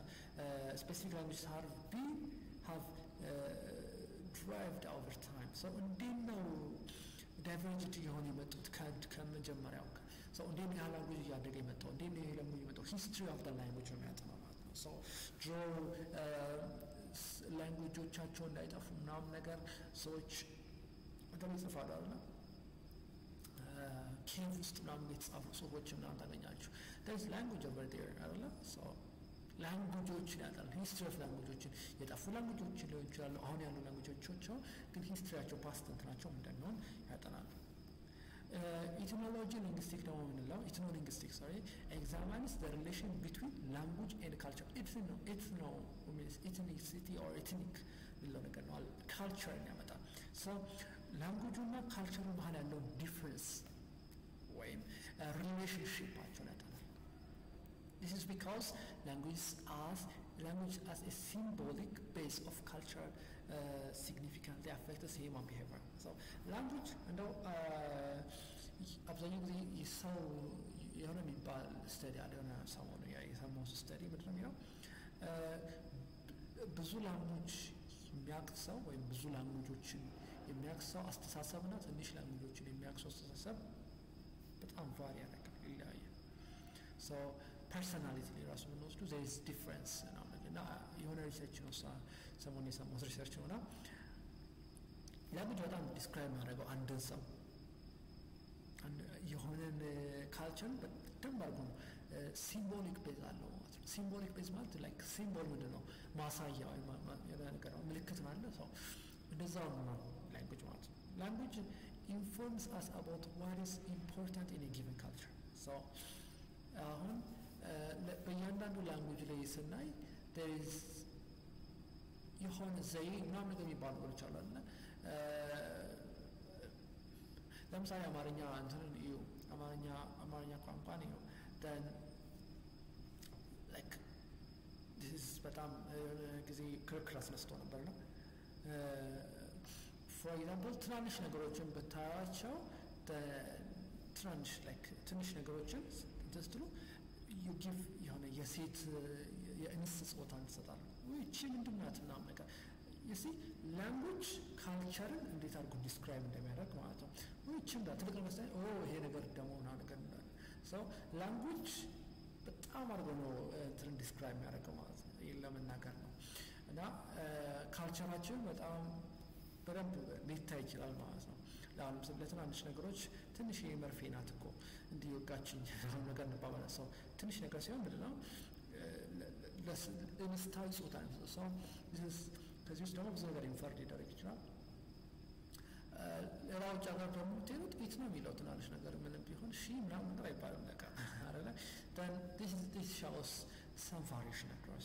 have derived over time. So እንዴት ነው ዳይቨርጀንት የሆነ የመጡት ከመጀመሪያው ሰው እንዴት ነው ላንጉጅ እያደገ የመጣው እንዴት ነው ለምን የመጣው history of the language ነው የሚያጠናው ማለት ነው። so draw ላንጉጆቻቸው እንዳይጠፉ ምናምን ነገር ሰዎች እንደምን ይጽፋሉ አይደል? ኬቭ ውስጥ ምናምን የተጻፉ ጽሁፎች ምናምን ታገኛችሁ። there is language over there አይደል? so ላንጉጆችን ያጠናል። history of languageዎችን የጠፉ ላንጉጆችን ሊሆን ይችላሉ። አሁን ያሉ ላንጉጆቻቸው ግን ሂስትሪያቸው ፓስት እንትናቸው እንደሚሆን ያጠናሉ። etymology linguistic ደግሞ ምንለው ethno linguistic examines the relation between language and culture. ethno means ethnicity or ethnic ምንለው ነገር ነው culture ያመጣል። so ላንጉጁና ካልቸሩ መሀል ያለው ዲፍረንስ ወይም ሪሌሽንሺፓቸውን ያጠናል። This is because language as a symbolic base of cultural significantly affects human behavior. So language እንደው አብዛኛው ጊዜ የሰው የሆነ የሚባል ስተዲ አለ የሆነ ሰሞኑ የሰማው ስተዲ ምንድን ነው የሚለው ብዙ ላንጉጅ የሚያውቅ ሰው ወይም ብዙ ላንጉጆችን የሚያውቅ ሰው አስተሳሰብና ትንሽ ላንጉጆችን የሚያውቅ ሰው አስተሳሰብ በጣም ቫሪ ያደርጋል ይለያያል። so personality ላይ ራሱ ብንወስዱ there is difference እና የሆነ ሪሰርች ነው ሰሞኑን የሰማሁት ሪሰርች ነውና ላንጉጅ በጣም ዲስክራይብ ማድረገው አንድን ሰው የሆነን ካልቸር በደንብ አድርጎ ነው ሲምቦሊክ ቤዝ አለው ማለት ነው። ሲምቦሊክ ቤዝ ማለት ላይክ ሲምቦል ምንድን ነው ማሳያ ወይ ነገር ነው ምልክት ማለት ነው። እንደዛው ነው ላንጉጅ ማለት ነው። ላንጉጅ informs us about what is important in a given culture. so አሁን በእያንዳንዱ ላንጉጅ ላይ ስናይ there is የሆነ ዘይ ምናምን ነገር የሚባሉ ነገሮች አሉ አይደል? ለምሳሌ አማርኛ እንትንን እዩ አማርኛ ቋንቋን እዩ then like this is በጣም ጊዜ ክርክር አስነስቶ ነበር ነው for example ትናንሽ ነገሮችን ብታያቸው ትንሽ ነገሮችን ትስትሉ you give የሆነ የሴት የእንስት ጾታን ትሰጣለህ እቺ ምንድን ናት ምናምን ነገር you see language culture-ን እንዴት አድርጎ ዲስክራይብ እንደሚያደርግ ማለት ነው። እቺም ጋር ትልቅ መስጠት ይሄ ነገር ደግሞ ምናምን ነገር so language በጣም አድርጎ ነው እንትን ዲስክራይብ የሚያደርገው ማለት ነው። ይሄን ለመናገር ነው እና ካልቸራችን በጣም በደንብ ሊታይ ይችላል ማለት ነው። ለአሁን ለትናንሽ ነገሮች ትንሽ የመርፌ ናት እኮ እንዲህ ወጋችኝ ነገር እንባባል ሰው ትንሽ ነገር ሲሆን ምንድን ነው ለእንስታዊ ጾታ ነው ሰው ከዚህ ውስጥ ደግሞ ብዙ ነገር ኢንፈርድ ሊደረግ ይችላል። ሌላው ጫጋ ደግሞ ትሄዱት ኢት ነው የሚለው ትናንሽ ነገር ምንም ቢሆን ሺ ምናምን ነገር አይባልም ነገር አይደለ? then this shows some variation across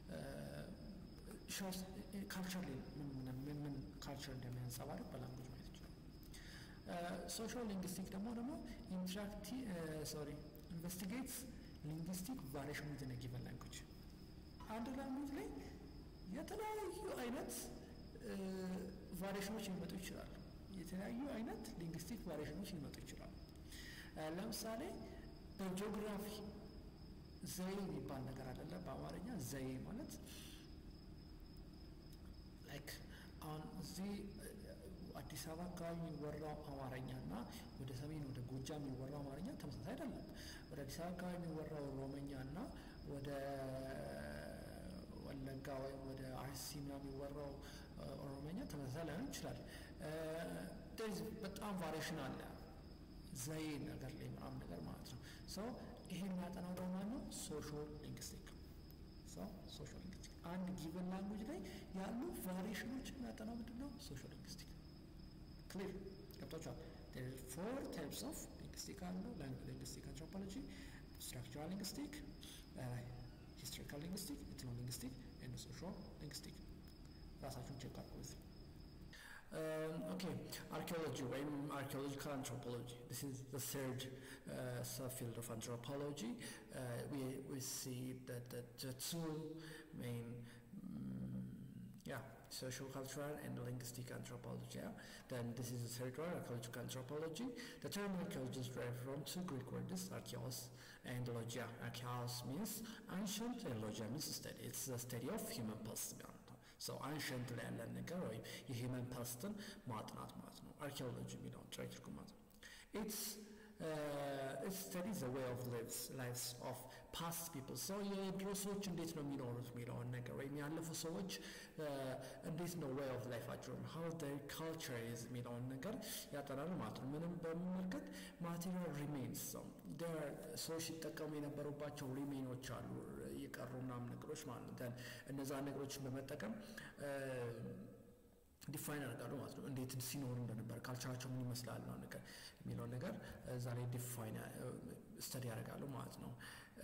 shows culturally ምን culture እንደሚያንጸባርቅ በላንጉጅ ማየት ይችላል። social linguistic ደግሞ investigates linguistic variation within a given language አንድ ላንጉጅ ላይ የተለያዩ አይነት ቫሪዬሽኖች ሊመጡ ይችላሉ። የተለያዩ አይነት ሊንግዊስቲክ ቫሪዬሽኖች ሊመጡ ይችላሉ። ለምሳሌ በጂኦግራፊ ዘዬ የሚባል ነገር አይደለ? በአማርኛ ዘዬ ማለት ላይክ አሁን እዚህ አዲስ አበባ አካባቢ የሚወራው አማርኛና ወደ ሰሜን ወደ ጎጃም የሚወራው አማርኛ ተመሳሳይ አይደለም። ወደ አዲስ አበባ አካባቢ የሚወራው ኦሮሞኛና ወደ ወለጋ ወይ ወደ አርሲ የሚወራው ኦሮሞኛ ተመሳሳይ ላይሆን ይችላል። በጣም ቫሪዬሽን አለ ዘዬ ነገር ላይ ምናምን ነገር ማለት ነው። ይሄ የሚያጠናው ደግሞ ነው ሶሻል ሊንግዊስቲክ። ሶሻል ሊንግዊስቲክ አንድ ጊቨን ላንጉጅ ላይ ያሉ ቫሪዬሽኖችን የሚያጠናው ምንድነው? ሶሻል ሊንግዊስቲክ። ክሊር ገብቷችኋል? there are 4 types of linguistic linguistic anthropology, structural linguistic, historical linguistic, ethno-linguistic, and social linguistic. ራሳችሁን ቼክ አድርጉት። Okay, archaeology or archaeological anthropology. This is the third subfield of anthropology. We see that the two main social, cultural, and linguistic anthropology. Then this is the third one, archaeological anthropology. The term archaeology is derived from 2 Greek words, archaeos and logia. Archaeos means ancient, and logia means study. It's the study of human past. ancient ላይ ያለ ነገር ወይ የሂውመን ፓስትን ማጥናት ማለት ነው archaeology የሚለው ትርጉም ማለት ነው። it studies the way of lives of past people. የድሮ ሰዎች እንዴት ነው የሚኖሩት የሚለውን ነገር ወይም ያለፉ ሰዎች እንዴት ነው way of life-አቸው how their culture is የሚለውን ነገር ያጠናል ማለት ነው። ምንም በመመልከት material remains ሰዎች ሲጠቀሙ የነበሩባቸው ሪሜኖች አሉ የቀሩ ምናምን ነገሮች ማለት ነው። እነዛ ነገሮችን በመጠቀም ዲፋይን አድርጋሉ ማለት ነው። እንዴት ሲኖሩ እንደነበር ካልቸራቸው ምን ይመስላል ነው ነገር የሚለው ነገር ዛሬ ዲፋይን ስተዲ ያደርጋሉ ማለት ነው።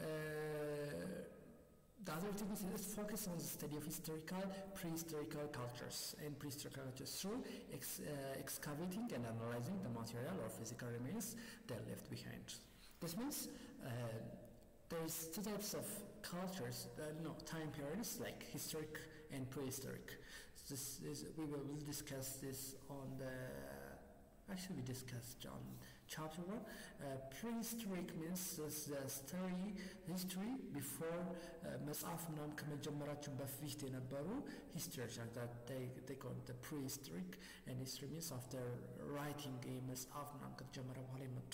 The other thing is focus on the study of prehistorical cultures through excavating and analyzing the material or physical remains that are left behind. This means there is 2 types of cultures, time periods like historic and prehistoric. We will discuss this on we discussed on chapter 1. Prehistoric means the history before መጽሐፍ ምናምን ከመጀመራቸው በፊት የነበሩ history that they call the prehistoric, and history means after writing መጽሐፍ ምናምን ከተጀመረ በኋላ የመጡ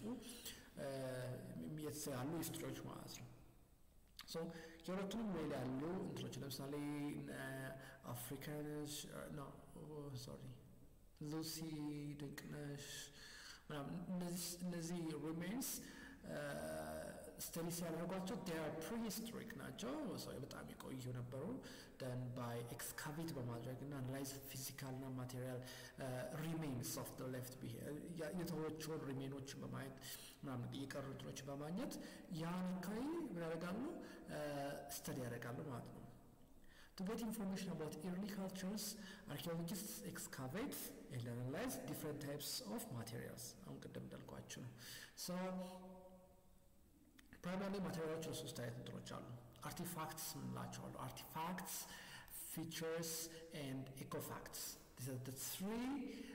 ያሉ ሂስትሪዎች ማለት ነው። የሁለቱንም ወይ ያሉ እንትኖች ለምሳሌ አፍሪካንስ ሉሲ ድንቅነሽ እነዚህ ሪሜንስ ስተዲ ሲያደርጓቸው prehistoric ናቸው። በጣም የቆዩ ነበሩ። then by excavate በማድረግ እና analyze physical እና material remains of the left የተወቹን ሪሜኖች በማየት ምናምን የቀሩ እንትኖች በማግኘት ያን አካባቢ ምን ያደርጋሉ? ስተዲ ያደርጋሉ ማለት ነው። To get information about early cultures, archaeologists excavate and analyze different types of materials. አሁን ቅድም እንዳልኳችሁ ነው። primarily materials are 3 አይነት እንትኖች አሉ። artifacts ምንላቸው አሉ። artifacts, features, and ecofacts. These are the 3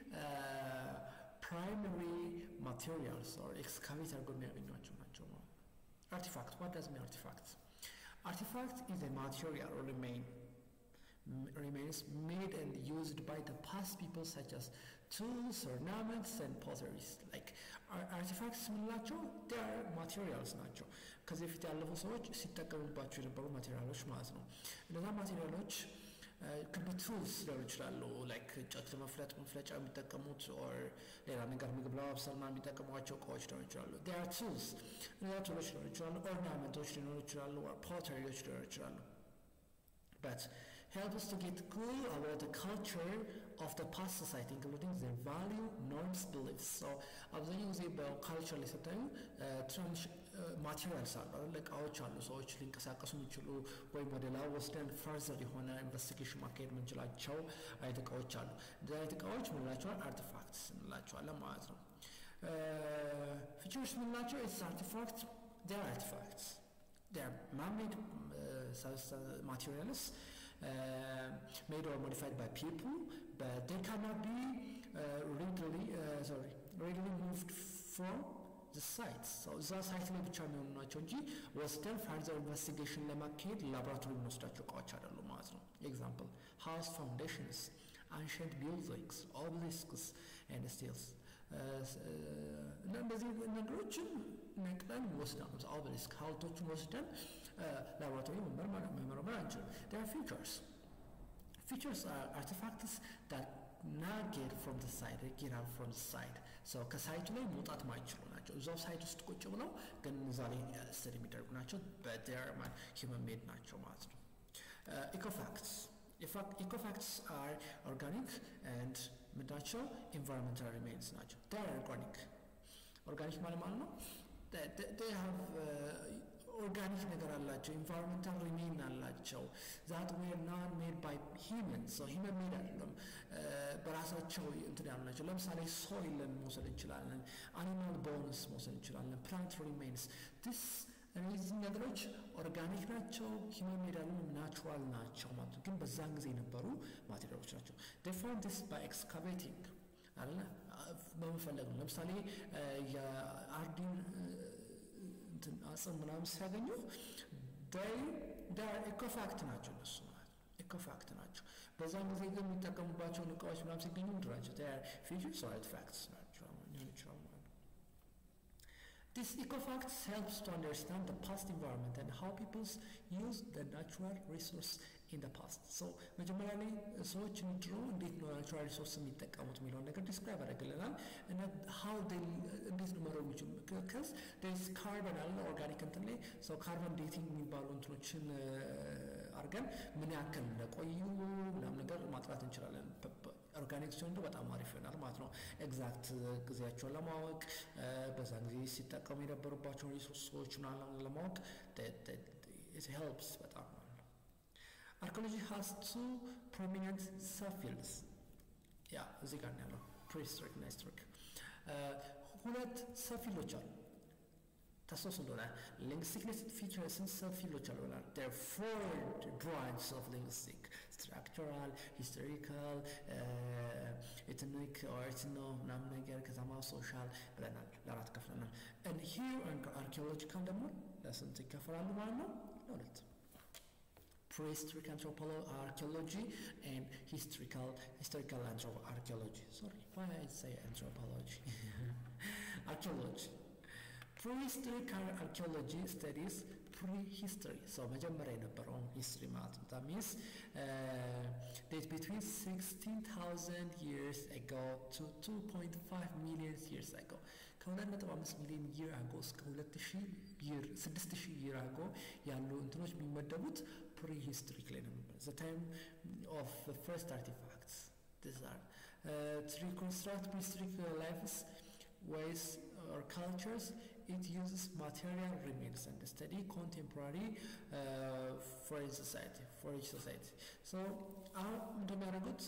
primary materials or excavate አድርገው የሚያገኟቸው ናቸው። artifact, what does mean artifact? Artifact is a material or remains made and used by the past people such as tools, ornaments, and potteries. Like artifacts ምንላቸው they are materials ናቸው። ከዚህ በፊት ያለፉ ሰዎች ሲጠቀሙባቸው የነበሩ ማቴሪያሎች ማለት ነው። እነዛ ማቴሪያሎች could be tools ሊሆኑ ይችላሉ። like እንጨት መፍለጫ የሚጠቀሙት or ሌላ ነገር ምግብ ለማብሰል የሚጠቀሟቸው እቃዎች ሊሆኑ ይችላሉ። they are tools እነዛ ቱሎች ሊሆኑ ይችላሉ። ኦርናመንቶች ሊሆኑ ይችላሉ። potteries ሊሆኑ ይችላሉ። but help us to get clue about the culture of the past society, including their value, norms, beliefs. አብዛኛው ጊዜ በካልቸር ላይ ስታዩ ማቴሪያልስ አሉ አይደል እቃዎች አሉ ሰዎች ሊንቀሳቀሱ የሚችሉ ወይም ወደ ላይ ወስደን ፈርዘር የሆነ ኢንቨስቲጌሽን ማካሄድ የምንችላቸው አይነት እቃዎች አሉ እንደዚህ አይነት እቃዎች ምንላቸዋል አርቲፋክትስ እንላቸዋለን ማለት ነው features ምንላቸው is artifacts they are artifacts they are man-made materials made or modified by people but they cannot be readily moved from the sites so the site ላይ ብቻ የሚሆኑ ናቸው እንጂ ወስደን further investigation ለማካሄድ ላቦራቶሪ የምንወስዳቸው እቃዎች አይደሉም ማለት ነው example house foundations ancient buildings obelisks and steels እና እንደዚህ ነገሮችን ነቅለን ወስደን obelisk ሐውልቶችን ወስደን ላቦራቶሪ መመርመር አንችልም there are features are artifacts that navigate from the side get out from the side so ከሳይቱ ላይ መውጣት ማይችሉ ናቸው እዛው ሳይት ውስጥ ቁጭ ብለው ግን እዛ ላይ ስተዲ የሚደረጉ ናቸው but they are human made ናቸው ማለት ነው ecofacts are organic and ምንዳቸው environmental remains ናቸው they are organic ማለት ነው they have organic ነገር አላቸው environmental remain አላቸው that were not made by humans so human made አይደለም በራሳቸው እንትን ያላቸው ለምሳሌ soil መውሰድ እንችላለን animal bones መውሰድ እንችላለን plant remains this እነዚህ ነገሮች ኦርጋኒክ ናቸው human made አይደለም natural ናቸው ማለት ግን በዛን ጊዜ የነበሩ ማቴሪያሎች ናቸው they found this by excavating አይደለ በመፈለግ ነው ለምሳሌ የአርዲን እንትን አጽም ምናምን ሲያገኙ they are ecofact ናቸው እነሱ ማለት ecofact ናቸው በዛን ጊዜ ግን የሚጠቀሙባቸውን እቃዎች ምናምን ሲገኙ ምንድን ናቸው they are features or artifacts ናቸው This ecofacts helps to understand the past environment and how people use the natural resource in the past. So, መጀመሪያ ላይ ሰዎች ድሮ እንዴት ነው ናቹራል ሪሶርስ የሚጠቀሙት የሚለውን ነገር ዲስክራይብ ያደርግልናል እና how they እንዴት ነው መረው የሚችሉ because there is carbon አለ ኦርጋኒክ እንትን ላይ so carbon dating የሚባሉ እንትኖችን አድርገን ምን ያክል እንደቆዩ ምናምን ነገር ማጥራት እንችላለን ኦርጋኒክ ሲሆን በጣም አሪፍ ይሆናል ማለት ነው ኤግዛክት ጊዜያቸውን ለማወቅ በዛ ጊዜ ሲጠቀሙ የነበሩባቸውን ሪሶርሶች ምናምን ለማወቅ it helps በጣም Archaeology has two prominent subfields. Yeah, እዚህ ጋር ነው ያለው prehistoric and historic. ሁለት subfields አሉ ታስታውሱ እንደሆነ linguistic features and subfields አሉ ብለናል there are four branches of linguistic structural historical ethnic or ethno ምናምን ነገር ከዛማ social ብለናል ለአራት ከፍለናል and here archaeological ደግሞ ለስንት ይከፈላሉ ማለት ነው ለሁለት prehistoric archaeology and historical archaeology sorry why I say anthropology archaeology prehistoric archaeology studies prehistory so መጀመሪያ የነበረው history ማለት ነው that means date between 16,000 years ago to 2.5 million years ago ከ2.5 ሚሊዮን year ago እስከ 6,000 year ago ያሉ እንትኖች የሚመደቡት prehistoric ላይ ነው the time of the first artifacts these are to reconstruct prehistoric lives ways or cultures it uses material remains and study contemporary for each society so እንደሚያደርጉት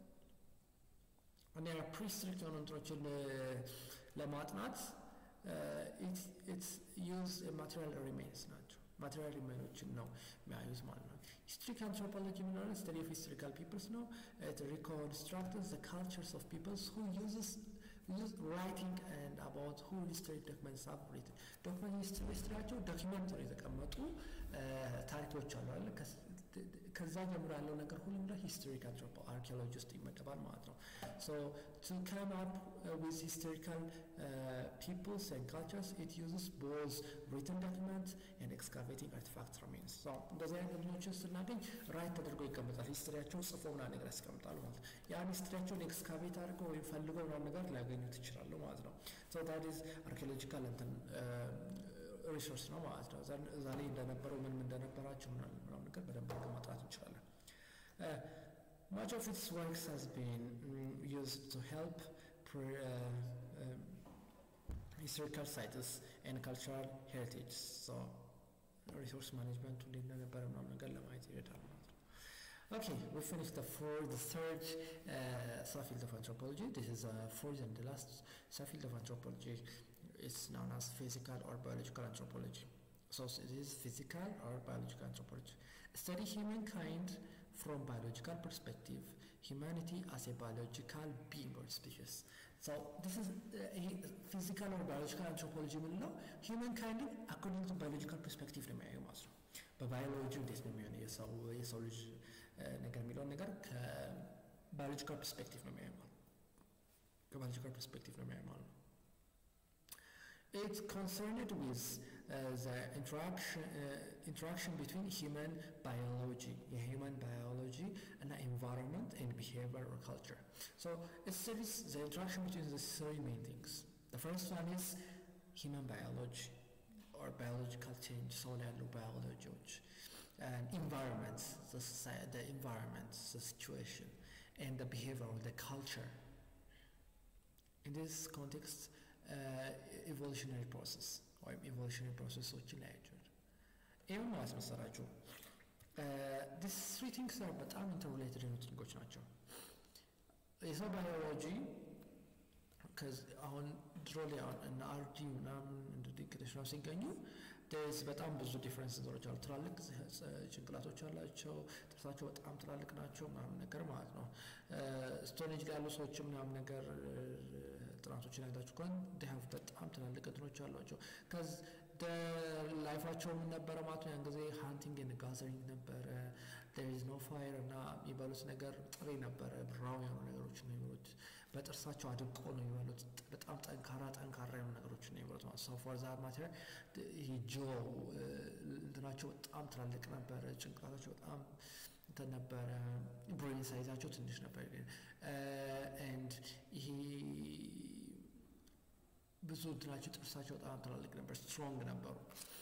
እኔ prehistoric የሆኑ እንትኖችን ለማጥናት it's used material remains ናቸው material remains ነው የሚያዩት ማለት ነው historic anthropology means study of historical peoples ነው it reconstructs the cultures of peoples who use writing and about who historic documents have written document historyቸው ዶክመንት ላይ የተቀመጡ ታሪኮች አሉ አይደል ከዛ ጀምሮ ያለው ነገር ሁሉ እንደ historical archaeology ውስጥ ይመደባል ማለት ነው so to come up with historical peoples and cultures it uses both written documents and excavating artifact remains so እንደዚህ አይነት ነገሮችን ስናገኝ ራይት ተደርጎ ይቀመጣል ሂስትሪያቸው ጽፎና ነገር ያስቀምጣሉ ማለት ያን ሂስትሪያቸውን ኤክስካቬት አድርገው ወይ ፈልገው ነገር ሊያገኙት ይችላሉ ማለት ነው so that is archaeological ሪሶርስ ነው ማለት ነው እዛ ላይ እንደነበረው ምን እንደነበራቸው ምናምን ነገር በደንብ ማጥራት እንችላለን much of its works has been used to help historical sites and cultural heritage. So resource management እንዴት እንደነበረ ምናምን ነገር ለማየት ይረዳል ማለት ነው። Okay, we finished the third subfield of anthropology. This is fourth and the last subfield of anthropology. It's known as physical or biological anthropology. So it is physical or biological anthropology. Study humankind from biological perspective, humanity as a biological being or species. So this is physical or biological anthropology የምንለው humankind according to biological perspective ነው የሚያየው ማለት ነው። በባዮሎጂ እንዴት ነው የሚሆነው የሰው ልጅ ነገር የሚለውን ነገር ከባዮሎጂካል ፐርስፔክቲቭ ነው የሚያየው ማለት ነው። ከባዮሎጂካል ፐርስፔክቲቭ ነው የሚያየው ማለት ነው። It's concerned with the interaction between human biology and environment and behavior or culture. So it studies the interaction between the three main things. The first one is human biology or biological change, solar biology, and environments, the environment, the situation, and the behavior or the culture. In this context, evolutionary process or evolutionary process which even as መሰራችሁ these three things are በጣም interrelated የሆኑ things ናቸው። የሰው ባዮሎጂ አሁን ድሮ ላይ እና አርዲ ምናምን እንደዚህ ከተሽራው ሲገኙ there's በጣም ብዙ ዲፈረንስ ኖሮች አሉ። ትላልቅ ጭንቅላቶች አላቸው፣ ጥርሳቸው በጣም ትላልቅ ናቸው ምናምን ነገር ማለት ነው። ስቶኔጅ ላይ ያሉ ሰዎች ምናምን ነገር ጥናቶችን አይታችሁ ከሆነ they have በጣም ትላልቅ እንትኖች አሏቸው። ከዚ ላይፋቸው ምን ነበረ ማለት ነው? ያን ጊዜ ሃንቲንግ ኤንድ ጋዘሪንግ ነበረ። there is no fire እና የሚበሉት ነገር ጥሬ ነበረ። ብራውን የሆኑ ነገሮች ነው የሚበሉት። በጥርሳቸው አድቆ ነው የሚበሉት። በጣም ጠንካራ የሆኑ ነገሮች ነው የሚበሉት ማለት ነው። for that matter ይሄ ጆ እንትናቸው በጣም ትላልቅ ነበረ። ጭንቅላታቸው በጣም እንትን ነበረ። ብሬን ሳይዛቸው ትንሽ ነበር and ይሄ ብዙ እንትናቸው ጥርሳቸው በጣም ትላልቅ ነበር። ስትሮንግ ነበሩ።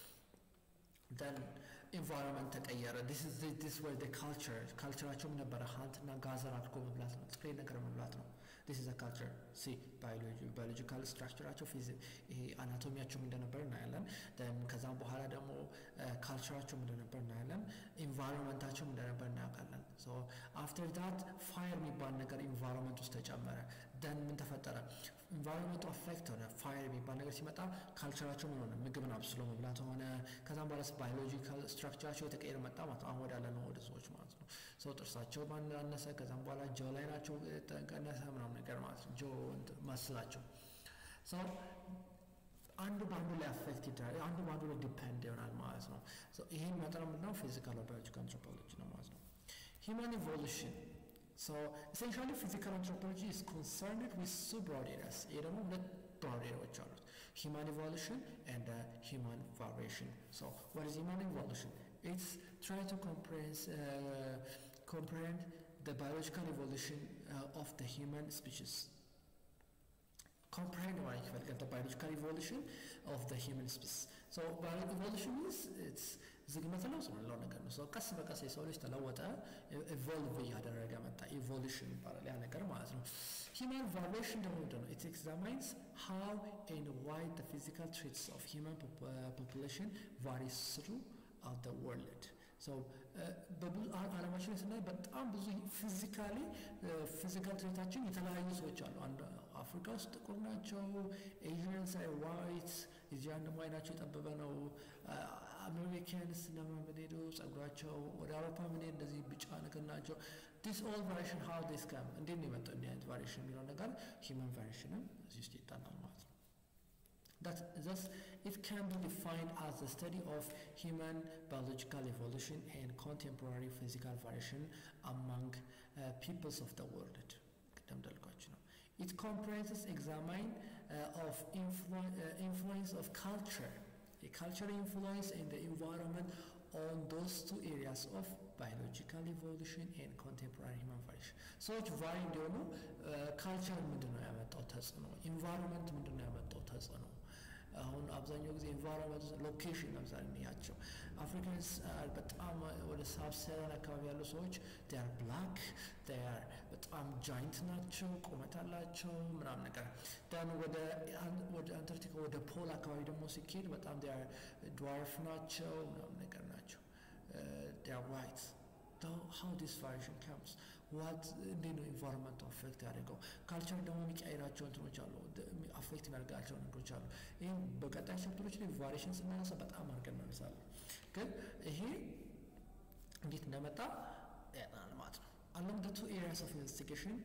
then environment ተቀየረ። this was the cultureቸው ነበረ ሃንት እና ጋዘር አድርጎ መብላት ነው። ጥሬ ነገር መብላት ነው። this is a culture. see biological structureቸው ይሄ አናቶሚያቸው እንደነበር እናያለን። then ከዛም በኋላ ደግሞ ካልቸራቸው እንደነበር እናያለን። environmentቸው እንደነበር እናያለን። so after that fire የሚባል ነገር environment ውስጥ ተጨመረ። then ምን ተፈጠረ? environment affect ሆነ። fire የሚባል ነገር ሲመጣ ካልቸራቸው ምን ሆነ? ምግብን አብስሎ መብላት ሆነ። ከዛም በኋላ biological structureቸው የተቀየረ መጣ ማለት ነው። አሁን ወዳለ ነው ወደ ሰዎች ማለት ነው። ሰው ጥርሳቸው ባነሰ፣ ከዛም በኋላ ጆ ላይ ናቸው ተቀነሰ ምናምን ነገር ማለት ነው። ጆ ማስላቸው ሰው አንዱ ባንዱ ላይ አፌክት ይደረጋል፣ አንዱ ባንዱ ላይ ዲፔንድ ይሆናል ማለት ነው። ይሄን መጠን ምንድነው? ፊዚካል or biological anthropology ነው ማለት ነው። human evolution. So essentially physical anthropology is concerned with two broad areas. ይሄ ደግሞ ሁለት broad areas አሉት። human evolution and human variation. So what is human evolution? It's trying to comprehend the biological evolution of the human species. Comprehend the biological evolution of the human species. So biological evolution is it's ዝግመት ነው ነው ነገር ነው። ሰው ቀስ በቀስ የሰው ልጅ ተለወጠ፣ ኢቮልቭ እያደረገ መጣ። ኢቮሉሽን ይባላል ያ ነገር ማለት ነው። human variation ደግሞ ነው it examines how and why the physical traits of human population varies throughout the world. so በብዙ ዓለማችን ስናይ በጣም ብዙ ፊዚካሊ ፊዚካል ትሬታችን የተለያዩ ሰዎች አሉ። አንድ አፍሪካ ውስጥ ጥቁር ናቸው፣ ኤዥያንስ አይ ዋይት፣ እዚያን ደግሞ አይናቸው የጠበበ ነው። አሜሪካንስ ለማመዴዶ ጸጉራቸው ወደ አውሮፓ ምን እንደዚህ ቢጫ ነገር ናቸው። this all variation how this come እንዴት ነው የመጣው? እንዲህ አይነት ቫሪዬሽን የሚለው ነገር human variation እዚህ ውስጥ ይጣናል ማለት ነው። Thus, it can be defined as the study of human biological evolution and contemporary physical variation among peoples of the world. It comprises examine of influence of culture, the cultural influence and the environment on those two areas of biological evolution and contemporary human variation. So it's very important. Culture ምንድነው ያመጣው ተጽዕኖ? environment ምንድነው ያመጣው ተጽዕኖ? አሁን አብዛኛው ጊዜ environment location ለምሳሌ ያቸው Africans በጣም ወደ ሳብ-ሳሃራን አካባቢ ያሉ ሰዎች they are black they are በጣም giant ናቸው ቁመት አላቸው ምናምን ነገር then ወደ አንታርክቲካ ወደ ፖል አካባቢ ደግሞ ሲኬድ በጣም they are dwarf ናቸው ምናምን ነገር ናቸው they are white how this variation comes what እንዴት ነው environment affect ያደርገው culture ደግሞ የሚቀይራቸው እንትኖች አሉ affect የሚያደርጋቸው ነገሮች አሉ ይሄን በቀጣይ ቻፕተሮች ላይ variation ስናነሳ በጣም አድርገን እናነሳለን ግን ይሄ እንዴት እንደመጣ ያናል ማለት ነው along the two areas of investigation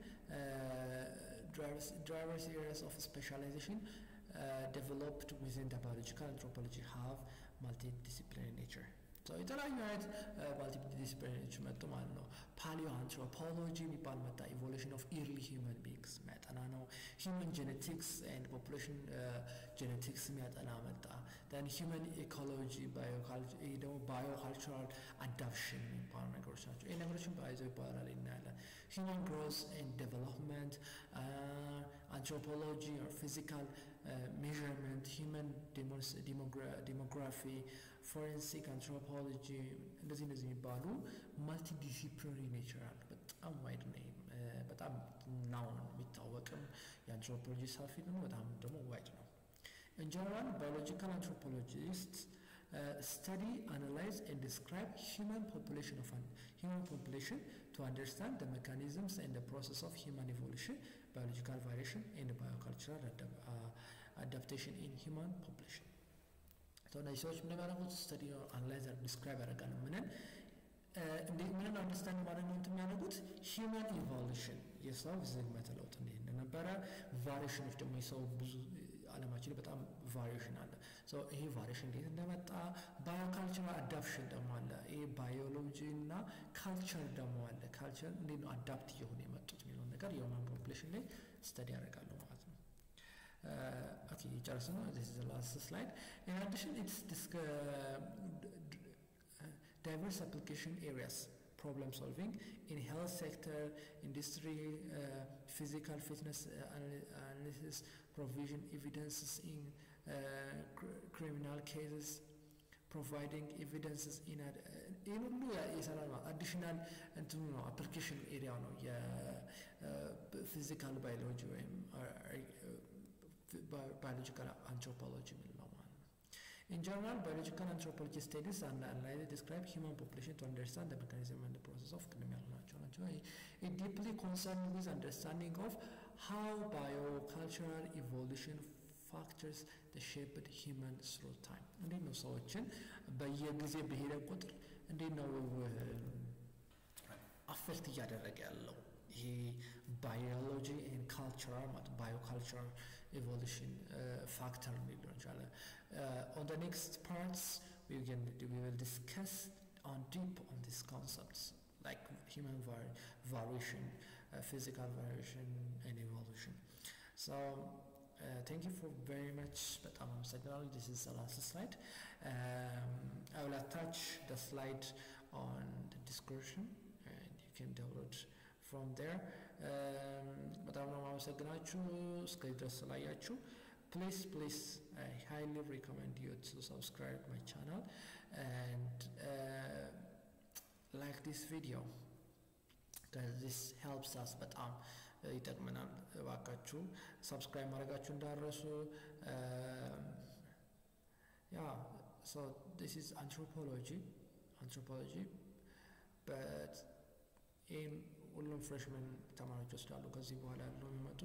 drivers areas of specialization developed within the biological anthropology have multidisciplinary nature so የተለያዩ አይነት multidisciplinary መጡ ማለት ነው paleoanthropology የሚባል መጣ evolution of early human beings የሚያጠና ነው human genetics and population genetics የሚያጠና መጣ then human ecology bioculture ደግሞ biocultural adaptation የሚባሉ ነገሮች ናቸው ይሄ ነገሮችን ባይዘው ይባላል እናያለን human growth and development anthropology or physical measurement human demography forensic anthropology እንደዚህ የሚባሉ multidisciplinary nature አለ በጣም ዋይድ ነው በጣም ነው የሚታወቅም የአንትሮፖሎጂ ሰፊ ነው በጣም ደግሞ ዋይድ ነው in general biological anthropologists study analyze and describe human population to understand the mechanisms and the process of human evolution biological variation and biocultural adaptation in human population so እነዚህ ሰዎች ምን ያደርጉት ስተዲ አናላይዝ ዲስክራይብ ያደርጋሉ ምንን አንደርስታንድ ማድረግ ነው የሚያደርጉት ሂውማን ኢቮሉሽን የሰው ዝግመተ ለውጥ እንዴት እንደነበረ ቫሪዬሽኖች ደግሞ የሰው ብዙ ዓለማችን በጣም ቫሪዬሽን አለ ሶ ይሄ ቫሪዬሽን እንዴት እንደመጣ ባዮካልቸራል አዳፕሽን ደግሞ አለ ይሄ ባዮሎጂ እና ካልቸር ደግሞ አለ ካልቸር እንዴት ነው አዳፕት እየሆነ የመጡት የሚለው ነገር የሁማን ፖፑሌሽን ላይ ስተዲ ያደርጋሉ ማለት ነው okay ጨርሰናል this is the last slide in addition it's diverse application areas problem solving in health sector industry physical fitness analysis provision evidences in criminal cases providing evidences in additional application area no physical biology biological anthropology in general biological anthropology studies and analyze describe human population to understand the mechanism and the process of criminal nature it deeply concerned with understanding of how biocultural evolution factors the shaped human through time እንዴት ነው ሰዎችን በየጊዜ በሄደ ቁጥር እንዴት ነው አፌክት እያደረገ ያለው ይሄ biology and cultural biocultural evolution factor ሊሆን ይችላል on the next parts we will discuss on deep on these concepts like human variation physical variation and evolution so thank you for very much በጣም አመሰግናለሁ this is the last slide I will attach the slide on the description and you can download from there በጣም ነው አመሰግናችሁ እስከዚህ ድረስ ስላያችሁ please I highly recommend you to subscribe my channel and like this video because this helps us በጣም ይጠቅመናል እባካችሁ ሰብስክራይብ ማድረጋችሁ እንዳትረሱ yeah so this is anthropology but in ሁሉም ፍሬሽመን ተማሪዎች ወስዳሉ ከዚህ በኋላ ያለው የሚመጡ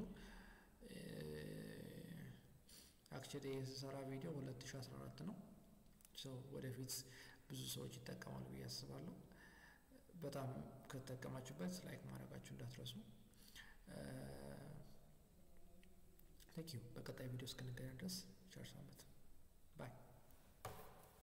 አክቹሊ የሰራ ቪዲዮ 2014 ነው ሶ ወደፊት ብዙ ሰዎች ይጠቀማሉ ብዬ አስባለሁ በጣም ከተጠቀማችሁበት ላይክ ማድረጋችሁ እንዳትረሱ thank you በቀጣይ ቪዲዮ እስክንገናኝ ድረስ ቸር ሰንብቱ